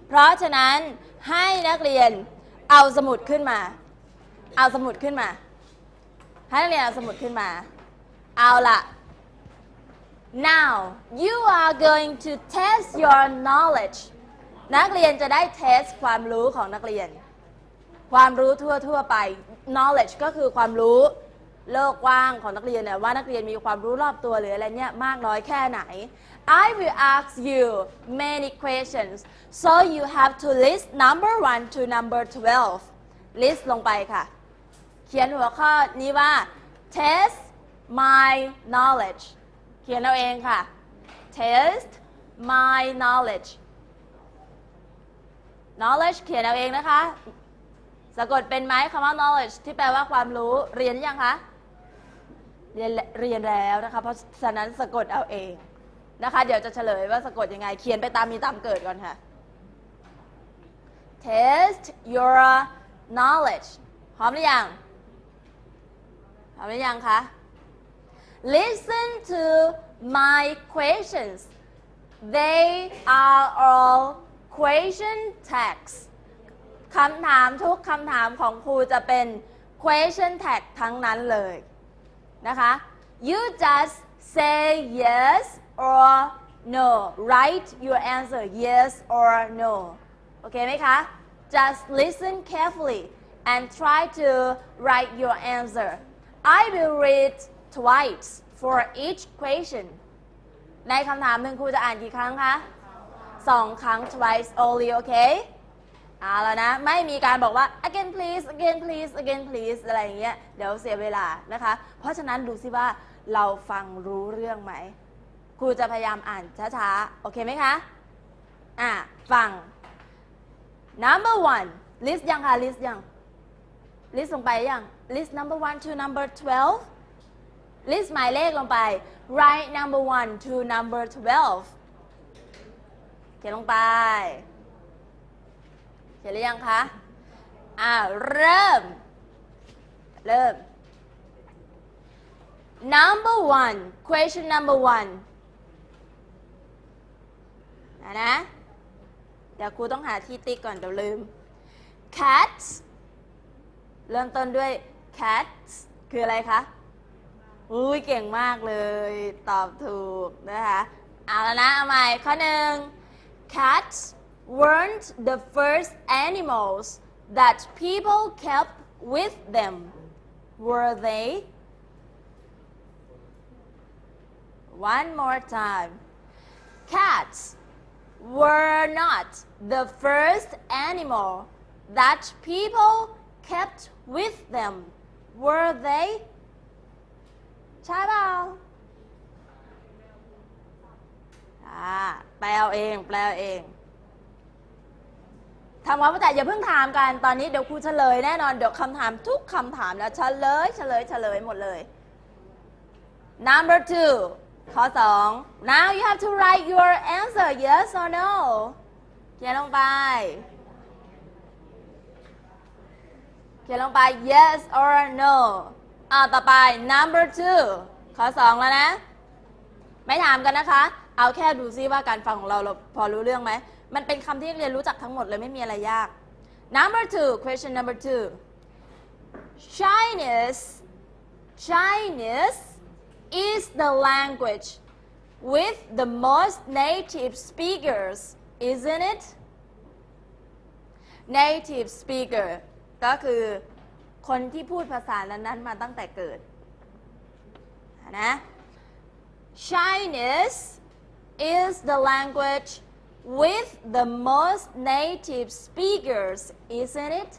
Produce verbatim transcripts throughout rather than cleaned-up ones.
เพราะฉะนั้นให้นักเรียนเอาสมุดขึ้นมาเอาสมุดขึ้นมาให้นักเรียนเอาสมุดขึ้นมาเอาละ now you are going to test your knowledge นักเรียนจะได้เทสความรู้ของนักเรียนความรู้ทั่วทั่วไป knowledge ก็คือความรู้โลกกว้างของนักเรียนเนี่ยว่านักเรียนมีความรู้รอบตัวหรืออะไรเนี่ยมากน้อยแค่ไหน I will ask you many questions so you have to list number one to number twelve list ลงไปค่ะเขียนหัวข้อนี้ว่า test my knowledge เขียนเอาเองค่ะ test my knowledge knowledge เขียนเอาเองนะคะสะกดเป็นไหมคำว่า knowledge ที่แปลว่าความรู้เรียนยังคะเรียนเรียนแล้วนะคะเพราะฉะนั้นสะกดเอาเองนะคะเดี๋ยวจะเฉลยว่าสะกดยังไงเขียนไปตามมีตามเกิดก่อนค่ะ test your knowledge พร้อมหรือยังพร้อมหรือยังคะ listen to my questions they are all question tags คำถามทุกคำถามของครูจะเป็น question tag ทั้งนั้นเลยนะคะ you just say yes or no write your answer yes or no โอเคไหมคะ just listen carefully and try to write your answer I will read twice for each question ในคำถามหนึ่งครูจะอ่านกี่ครั้งคะสองครั้ง twice only โอเคเอาแล้วนะไม่มีการบอกว่า again please again please again please อะไรอย่างเงี้ยเดี๋ยวเสียเวลานะคะเพราะฉะนั้นดูสิว่าเราฟังรู้เรื่องไหมครูจะพยายามอ่านช้าๆโอเคไหมคะอ่ะฟัง number one list ยังคะ list ยัง list ลงไปยัง list number one to number twelve list หมายเลขลงไป write number one to number twelve เขียนลงไปเขียนหรือยังคะอ่าเริ่มเริ่ม number one question number one นะนะเดี๋ยวครูต้องหาที่ติ๊กก่อนเดี๋ยวลืม cats เริ่มต้นด้วย cats คืออะไรคะอุ้ยเก่งมากเลยตอบถูกนะคะเอาแล้วนะเอาใหม่ข้อหนึ่ง cats weren't the first animals that people kept with them were they one more time cats were not the first animal that people kept with them were they ใช่เปล่าอ่าแปลเอาเองแปลเอาเองทำความเข้าใจอย่าเพิ่งถามกันตอนนี้เดี๋ยวครูเฉลยแน่นอนเดี๋ยวคำถามทุกคำถามแล้วเฉลยเฉลยเฉลยหมดเลย number two ข้อสอง now you have to write your answer yes or no เขียนลงไปเขียนลงไป yes or no อ่าต่อไป number two ข้อสองแล้วนะไม่ถามกันนะคะเอาแค่ดูซิว่าการฟังของเราเราพอรู้เรื่องไหมมันเป็นคำที่เรียนรู้จักทั้งหมดเลยไม่มีอะไรยาก number two question number two Chinese Chinese is the language with the most native speakers isn't it native speaker ก็คือคนที่พูดภาษานั้นๆมาตั้งแต่เกิดนะ Chinese is the language with the most native speakers isn't it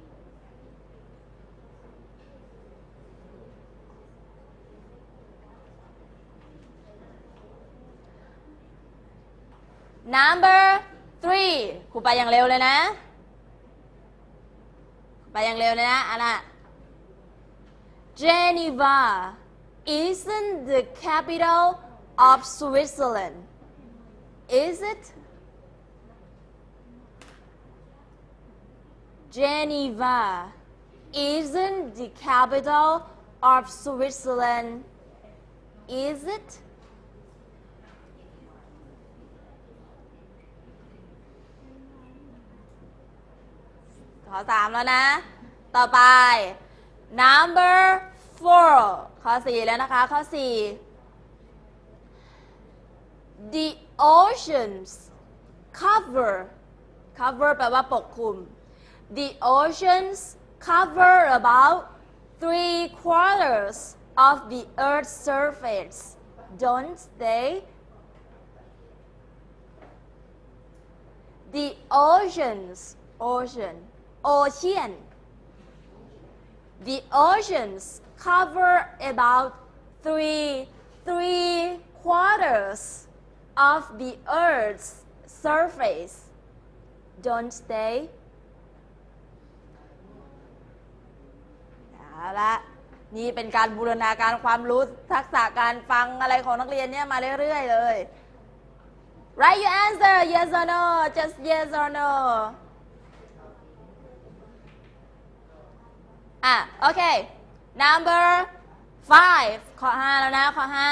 number three ครูไปอย่างเร็วเลยนะไปอย่างเร็วเลยนะอันน่ะ Geneva isn't the capital of Switzerland is it Geneva isn't the capital of Switzerland is it ข้อสามแล้วนะ ต่อไป number four ข้อสี่แล้วนะคะ ข้อสี่ the oceans cover cover แปลว่าปกคลุม the oceans cover about three quarters of the earth's surface don't they the oceans ocean ocean the oceans cover about three three quarters of the earth's surface don't they เอาละนี่เป็นการบูรณาการความรู้ทักษะการฟังอะไรของนักเรียนเนี่ยมาเรื่อยๆเลย Write your answer yes or no just yes or no อ่ะโอเค number five ข้อห้าแล้วนะข้อห้า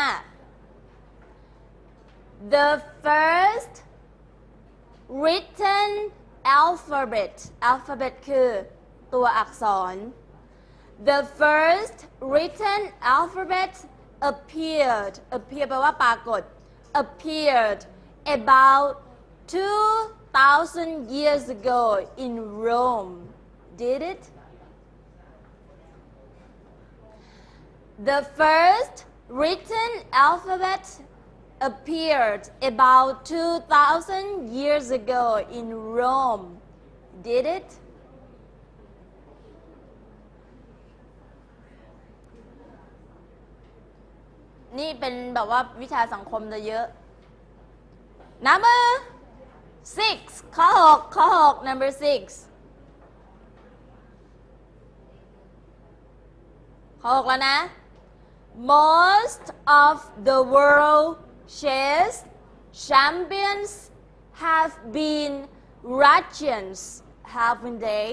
the first written alphabet alphabet คือตัวอักษร the first written alphabet appeared appear แปลว่าปรากฏ appeared about two thousand years ago in Rome did it the first written alphabet appeared about two thousand years ago in Rome did it นี่เป็นแบบว่าวิชาสังคมจะเยอะ number six ข้อหกข้อหก number six ข้อหกแล้วนะ most of the world chess champions have been Russians haven't they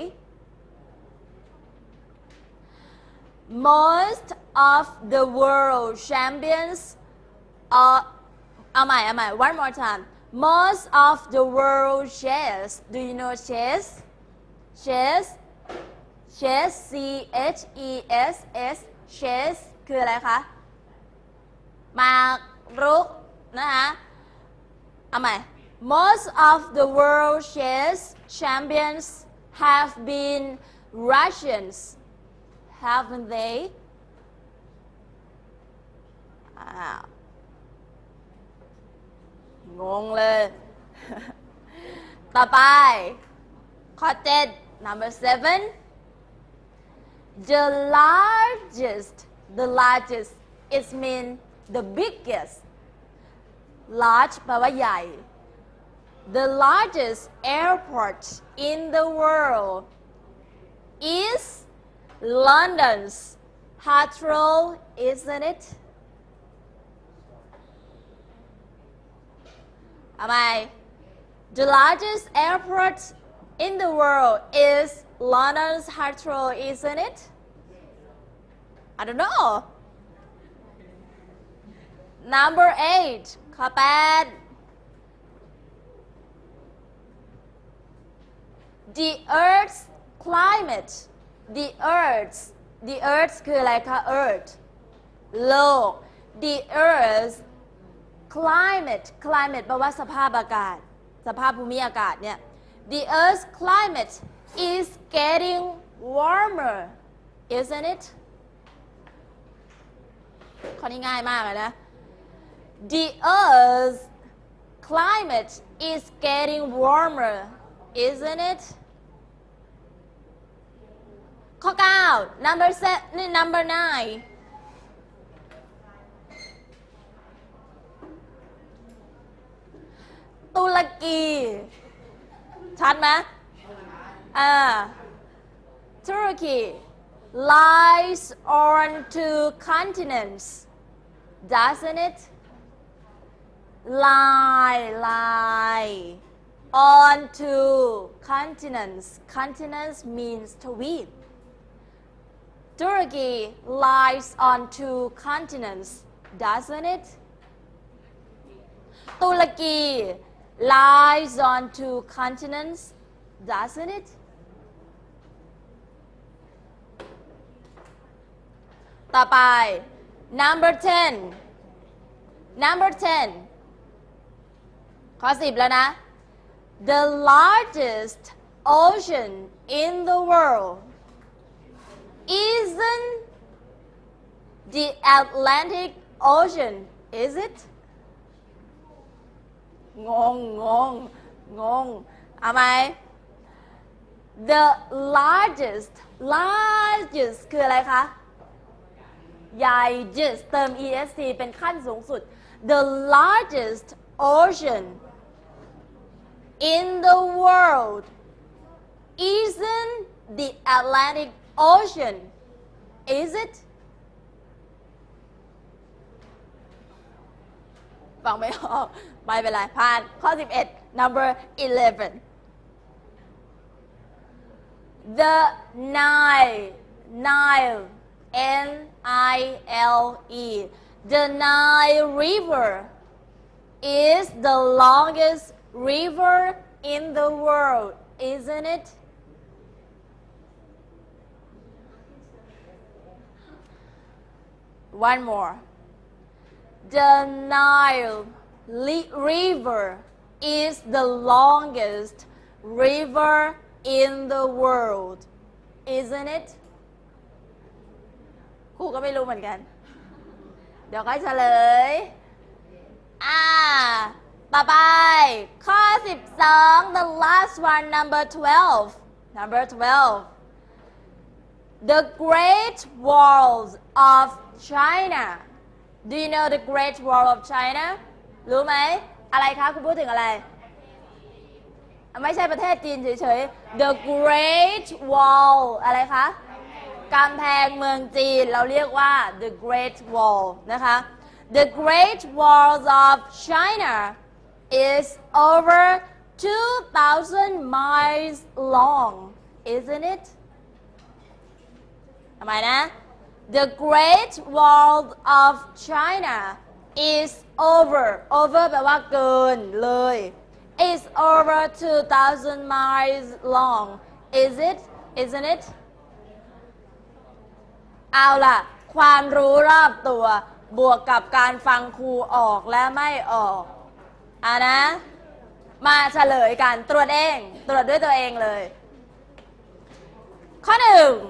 most of the world champions are เอาใหม่เอาใหม่ one more time most of the world chess do you know chess chess chess C H E S S chess คืออะไรคะหมากรุกนะคะเอาใหม่ most of the world chess champions have been Russians haven't they อ้าวงงเลย ต่อไปข้อเจ็ด number seven the largest the largest it mean the biggest large แปลว่าใหญ่ the largest airport in the world is London's Heathrow isn't it เอาใหม่ the largest airport in the world is London's Heathrow isn't it I don't know number eight ข้อแปด the earth's climate the earth's the earth คืออะไรคะ earth โลก the earth's climate climate แปลว่าสภาพอากาศสภาพภูมิอากาศเนี่ย the earth's climate is getting warmer isn't it ข้อนี้ง่ายมากเลยนะ the earth's climate is getting warmer isn't it ข้อเก้า number seven number nineตุรกีชัดไหมอ่า Turkey lies on two continents doesn't it lie lie on two continents continents means tweet Turkey lies on two continents doesn't it ตุรกีlies on two continents doesn't it ต่อไป number ten number ten ข้อสิบแล้วนะ the largest ocean in the world isn't the Atlantic Ocean is it งงงงงงเอาไหม the largest largest คืออะไรคะใหญ่ just เติม est เป็นขั้นสูงสุด the largest ocean in the world isn't the Atlantic Ocean is it ฟังไม่ออกไม่เป็นไรผ่านข้อสิบเอ็ด number eleven the Nile Nile N I L E the Nile River is the longest river in the world isn't it one more the Nile River is the longest river in the world isn't it ครูก็ไม่รู้เหมือนกันเดี๋ยวค่อยเฉลยอ่าต่อไปข้อสิบสอง the last one number twelve number twelve the Great Walls of China do you know the Great Wall of China รู้ไหมอะไรคะคุณพูดถึงอะไรไม่ใช่ประเทศจีนเฉยๆ the Great Wall อะไรคะกำแพงเมืองจีนเราเรียกว่า the Great Wall นะคะ the Great Walls of China is over two thousand miles long isn't it ทำไมนะ the Great Wall of China is over over แปลว่าเกินเลย is over two thousand miles long is it isn't it เอาล่ะความรู้รอบตัวบวกกับการฟังครูออกและไม่ออกอ่ะนะมาเฉลยกันตรวจเองตรวจด้วยตัวเองเลยข้อหนึ่ง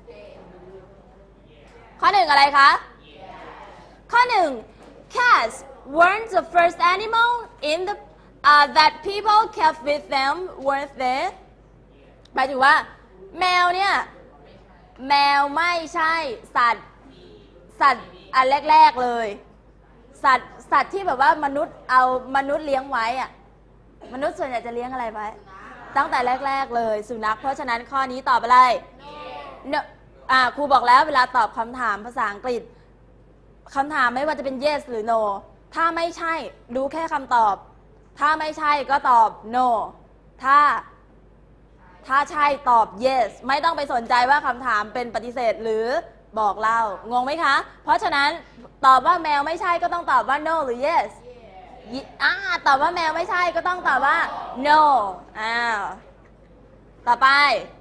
ข้อหนึ่งอะไรคะข้อหนึ่ง cats weren't the first animal in the uh, that people kept with them weren't they หมายถึงว่าแมวเนี่ยแมวไม่ใช่สัตว์สัตว์อันแรกๆเลยสัตว์สัตว์ที่แบบว่ามนุษย์เอามนุษย์เลี้ยงไว้อะมนุษย์ส่วนใหญ่จะเลี้ยงอะไรไว้ตั้งแต่แรกๆเลยสุนัขเพราะฉะนั้นข้อนี้ตอบอะไร no อ่าครูบอกแล้วเวลาตอบคำถามภาษาอังกฤษคำถามไม่ว่าจะเป็น yes หรือ no ถ้าไม่ใช่ดูแค่คำตอบถ้าไม่ใช่ก็ตอบ no ถ้าถ้าใช่ตอบ yes ไม่ต้องไปสนใจว่าคำถามเป็นปฏิเสธหรือบอกเล่างงไหมคะเพราะฉะนั้นตอบว่าแมวไม่ใช่ก็ต้องตอบว่า no หรือ yes อ่าตอบว่าแมวไม่ใช่ก็ต้องตอบว่า no อ้าวต่อไป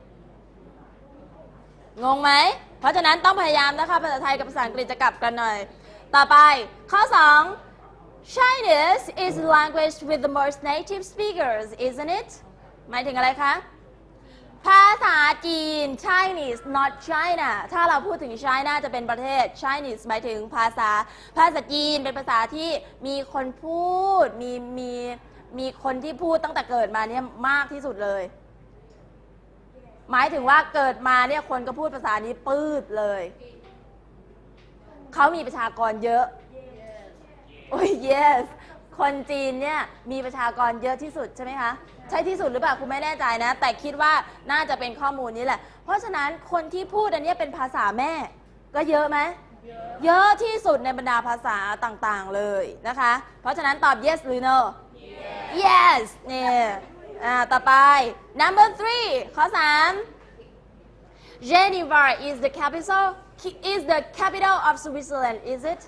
งงไหมเพราะฉะนั้นต้องพยายามนะคะภาษาไทยกับภาษาอังกฤษจะกลับกันหน่อยต่อไปข้อสอง Chinese is the language with the most native speakers isn't it หมายถึงอะไรคะภาษาจีน Chinese not China ถ้าเราพูดถึง China จะเป็นประเทศ Chinese หมายถึงภาษาภาษาจีนเป็นภาษาที่มีคนพูดมีมีมีคนที่พูดตั้งแต่เกิดมาเนี่ยมากที่สุดเลยหมายถึงว่าเกิดมาเนี่ยคนก็พูดภาษานี้ปื้ดเลยเขามีประชากรเยอะโอ้ย yes คนจีนเนี่ยมีประชากรเยอะที่สุดใช่ไหมคะใช่ที่สุดหรือเปล่าคุณไม่แน่ใจนะแต่คิดว่าน่าจะเป็นข้อมูลนี้แหละเพราะฉะนั้นคนที่พูดอันนี้เป็นภาษาแม่ก็เยอะไหมเยอะเยอะที่สุดในบรรดาภาษาต่างๆเลยนะคะเพราะฉะนั้นตอบ yes หรือ no yes, yes เนี่ยอ่าต่อไป number three ข้อสาม Geneva is the capital is the capital of Switzerland is it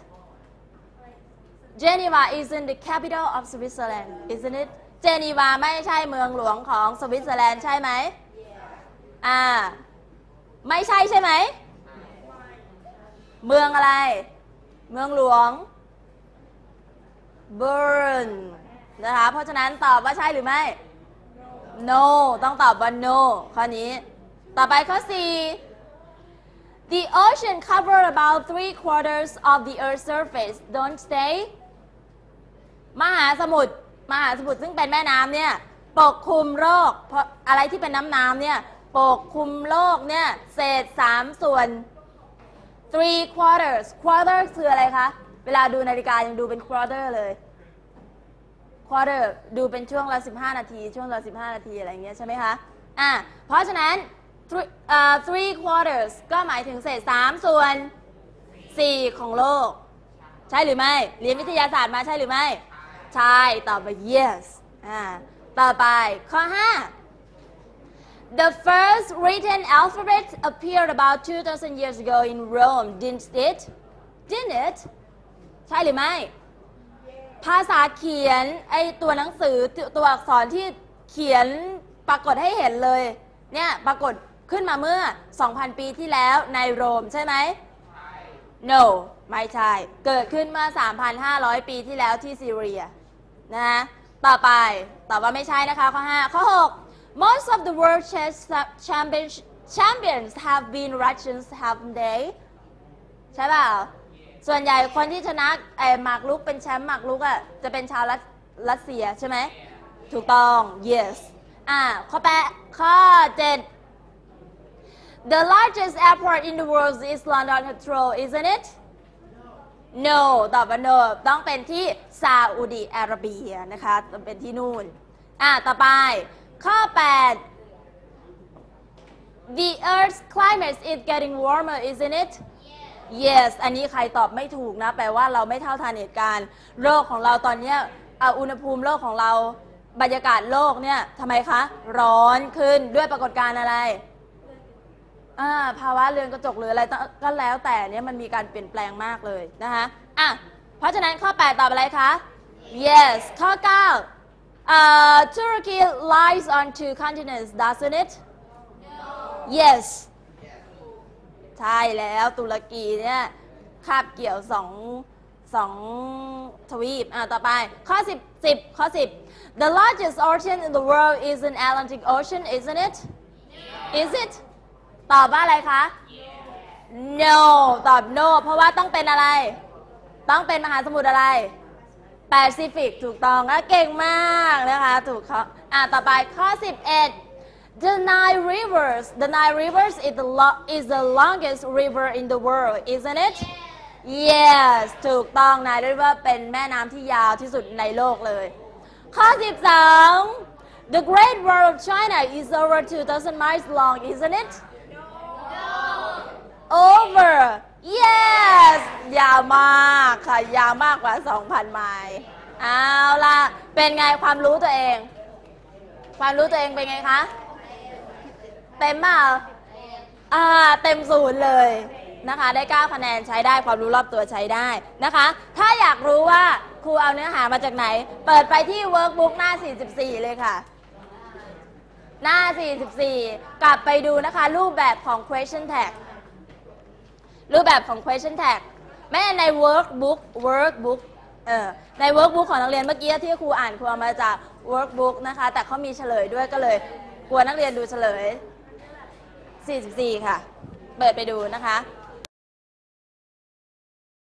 Geneva isn't the capital of Switzerland isn't it เจนีวาไม่ใช่เมืองหลวงของสวิตเซอร์แลนด์ใช่ไหมอ่าไม่ใช่ใช่ไหมเมืองอะไรเมืองหลวง Bern นะคะเพราะฉะนั้นตอบว่าใช่หรือไม่ no ต้องตอบว่า no ข้อนี้ต่อไปข้อสี่ The ocean cover about three quarters of the Earth's surface don't they มหาสมุทรมหาสมุทรซึ่งเป็นแม่น้ำเนี่ยปกคลุมโลกเพราะอะไรที่เป็นน้ำน้ำเนี่ยปกคลุมโลกเนี่ยเศษสามส่วน three quarters quarter คืออะไรคะเวลาดูนาฬิกายังดูเป็น quarter เลย quarter ดูเป็นช่วงละสิบห้านาทีช่วงละสิบห้านาทีอะไรอย่างเงี้ยใช่ไหมคะอ่ะเพราะฉะนั้น three, uh, three quarters ก็หมายถึงเศษสามส่วนสี่ของโลกใช่หรือไม่เรียนวิทยาศาสตร์มาใช่หรือไม่ใช่ตอบว่า yes อ่าต่อไปข้อห้า The first written alphabet appeared about two thousand years ago in Rome didn't it didn't it ใช่หรือไม่ภาษาเขียนไอตัวหนังสือตัวอักษรที่เขียนปรากฏให้เห็นเลยเนี่ยปรากฏขึ้นมาเมื่อ สองพัน ปีที่แล้วในโรมใช่ไหม no ไม่ใช่เกิดขึ้นเมื่อ สามพันห้าร้อย ปีที่แล้วที่ซีเรียนะต่อไปตอบว่าไม่ใช่นะคะข้อห้าข้อหก most of the world chess champions champions have been Russians haven't they ใช่เปล่าส่วนใหญ่คนที่ชนะไอ้หมากรุกเป็นแชมป์หมากรุกอ่ะจะเป็นชาวรัสเซียใช่ไหมถูกต้อง yes อ่าข้อแปดข้อเจ็ด The largest airport in the world is London Heathrow isn't it no ตอบว่า no ต้องเป็นที่ซาอุดิอาระเบียนะคะต้องเป็นที่นู่นอ่าต่อไปข้อแปด The Earth's climate is getting warmer isn't it yes อันนี้ใครตอบไม่ถูกนะแปลว่าเราไม่เท่าทันเหตุการณ์โลกของเราตอนนี้อุณหภูมิโลกของเราบรรยากาศโลกเนี่ยทำไมคะร้อนขึ้นด้วยปรากฏการณ์อะไรภาวะเรือนกระจกหรืออะไรก็แล้วแต่เนี่ยมันมีการเปลี่ยนแปลงมากเลยนะคะอ่ะเพราะฉะนั้นข้อแปดตอบอะไรคะ yes ข้อเก้า uh, Turkey lies on two continents doesn't it yes ใช่แล้วตุรกีเนี่ยคาบเกี่ยวสองสองทวีปอ่ะต่อไปข้อสิบสิบข้อสิบ The largest ocean in the world is an Atlantic Ocean isn't it is it ตอบว่าอะไรคะ no ตอบ no เพราะว่าต้องเป็นอะไรต้องเป็นมหาสมุทรอะไรแปซิฟิกถูกต้องนะเก่งมากนะคะถูกเขาอ่ะต่อไปข้อสิบเอ็ดThe Nile Rivers, the Nile Rivers is the lo is the longest river in the world, isn't it? Yes, ถูกต้อง Nile River เป็นแม่น้ำที่ยาวที่สุดในโลกเลย ข้อสิบสอง The Great Wall of China is over two thousand miles long, isn't it? No. Over. Yes, ยาวมากค่ะยาวมากกว่า สองพัน ไมล์เอาล่ะเป็นไงความรู้ตัวเองความรู้ตัวเองเป็นไงคะเต็มเปล่าอ่าเต็มศูนย์เลยนะคะได้เก้าคะแนนใช้ได้ความรู้รอบตัวใช้ได้นะคะถ้าอยากรู้ว่าครูเอาเนื้อหามาจากไหนเปิดไปที่เวิร์กบุ๊กหน้าสี่สิบสี่เลยค่ะหน้าสี่สิบสี่กลับไปดูนะคะรูปแบบของ question tag รูปแบบของ question tag แม้ใน workbook workbook เออใน workbook ของนักเรียนเมื่อกี้ที่ครูอ่านครูเอามาจาก workbook นะคะแต่เขามีเฉลยด้วยก็เลยกลัวนักเรียนดูเฉลยสี่สิบสี่ค่ะเปิดไปดูนะคะ